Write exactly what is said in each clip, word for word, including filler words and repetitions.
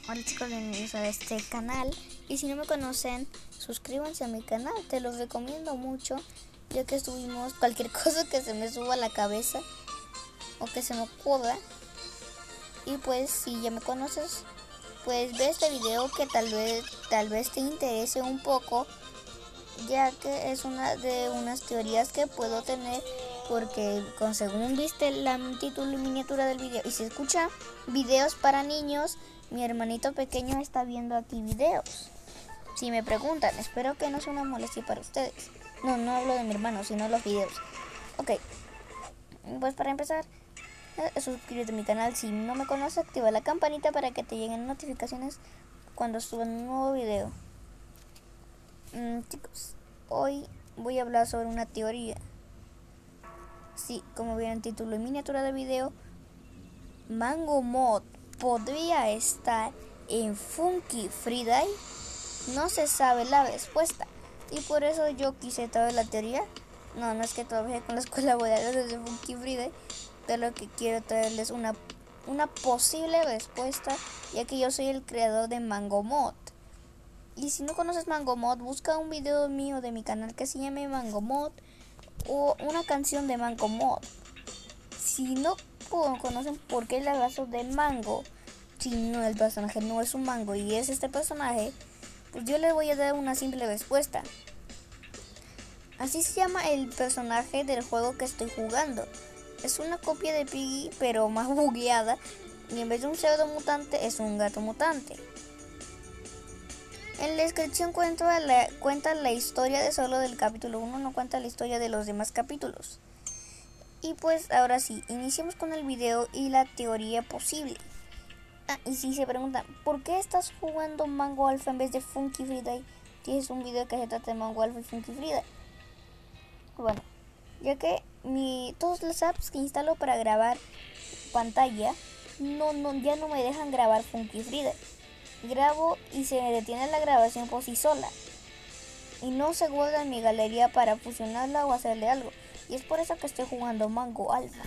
Hola chicos, bienvenidos a este canal. Y si no me conocen, suscríbanse a mi canal, te los recomiendo mucho, ya que subimos cualquier cosa que se me suba a la cabeza o que se me ocurra. Y pues si ya me conoces, pues ve este video que tal vez, tal vez te interese un poco, ya que es una de unas teorías que puedo tener, porque con según viste el título y miniatura del video y se escucha videos para niños, mi hermanito pequeño está viendo aquí videos. Si me preguntan, espero que no sea una molestia para ustedes. No, no hablo de mi hermano, sino los videos. Ok, pues para empezar, eh, suscríbete a mi canal. Si no me conoces, activa la campanita para que te lleguen notificaciones cuando suba un nuevo video. Mm, chicos, hoy voy a hablar sobre una teoría. Sí, como vieron en título y miniatura de video, Mango Mod podría estar en Funky Friday. No se sabe la respuesta y por eso yo quise traer la teoría. No, no es que trabajé con las colaboradoras de Funky Friday, pero lo que quiero traerles una, una posible respuesta, ya que yo soy el creador de Mango Mod. Y si no conoces Mango Mod, busca un video mío de mi canal que se llame Mango Mod o una canción de Mango Mod. Si no conocen por qué la razón de mango, si no, el personaje no es un mango y es este personaje, pues yo les voy a dar una simple respuesta. Así se llama el personaje del juego que estoy jugando. Es una copia de Piggy, pero más bugueada, y en vez de un cerdo mutante es un gato mutante. En la descripción cuenta la, cuenta la historia de solo del capítulo uno, no cuenta la historia de los demás capítulos. Y pues ahora sí, iniciemos con el video y la teoría posible. Ah, y si se preguntan, ¿por qué estás jugando Mango Alpha en vez de Funky Friday? Tienes un video que se trata de Mango Alpha y Funky Friday. Bueno, ya que mi, todas las apps que instalo para grabar pantalla no, no, ya no me dejan grabar Funky Friday. Grabo y se me detiene la grabación por sí sola. Y no se guarda en mi galería para fusionarla o hacerle algo. Y es por eso que estoy jugando Mango Alpha.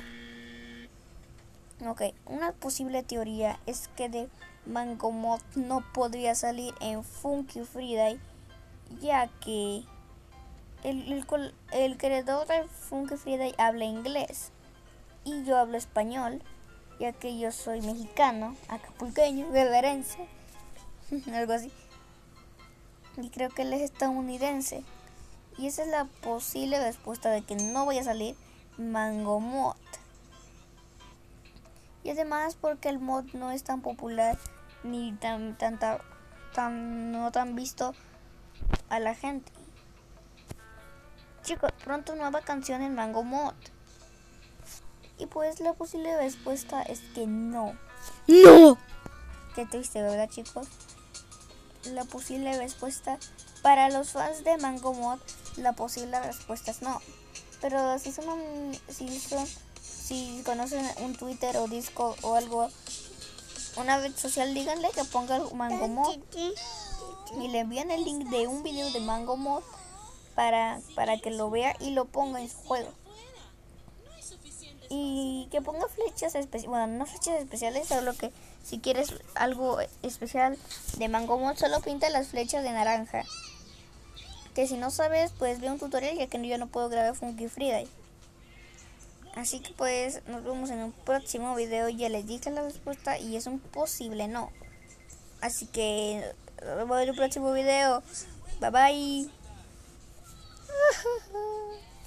Ok, una posible teoría es que de Mango Mod no podría salir en Funky Friday, ya que el, el, el creador de Funky Friday habla inglés y yo hablo español, ya que yo soy mexicano, acapulqueño, guerrerense, algo así. Y creo que él es estadounidense. Y esa es la posible respuesta de que no vaya a salir Mango Mod. Y además porque el mod no es tan popular ni tan, tan, tan, tan no tan visto a la gente. Chicos, pronto nueva canción en Mango Mod. Y pues la posible respuesta es que no. ¡No! Qué triste, ¿verdad, chicos? La posible respuesta para los fans de Mango Mod, la posible respuesta es no. Pero si son, si son, si conocen un Twitter o Discord o algo, una red social, díganle que ponga el Mango Mod y le envían el link de un video de Mango Mod para, para que lo vea y lo ponga en su juego. Y que ponga flechas especiales, bueno, no flechas especiales, solo que si quieres algo especial de Mango Mod, solo pinta las flechas de naranja. Que si no sabes, pues ve un tutorial, ya que yo no puedo grabar Funky Friday. Así que pues nos vemos en un próximo video. Ya les dije la respuesta y es un posible no. Así que nos vemos en un próximo video. Bye bye.